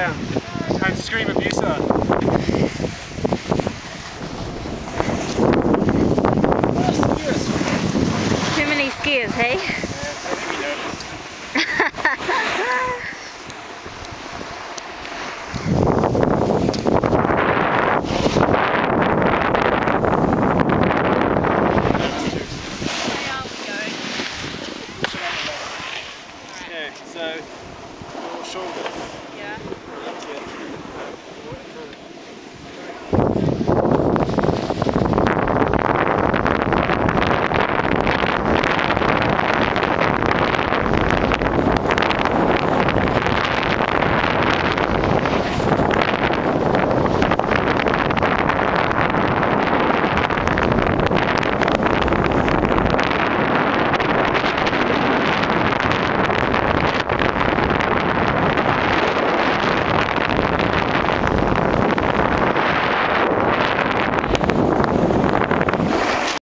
down and scream abuse at her. Too many skiers, hey? Okay, so your shoulders. Yeah. Yeah.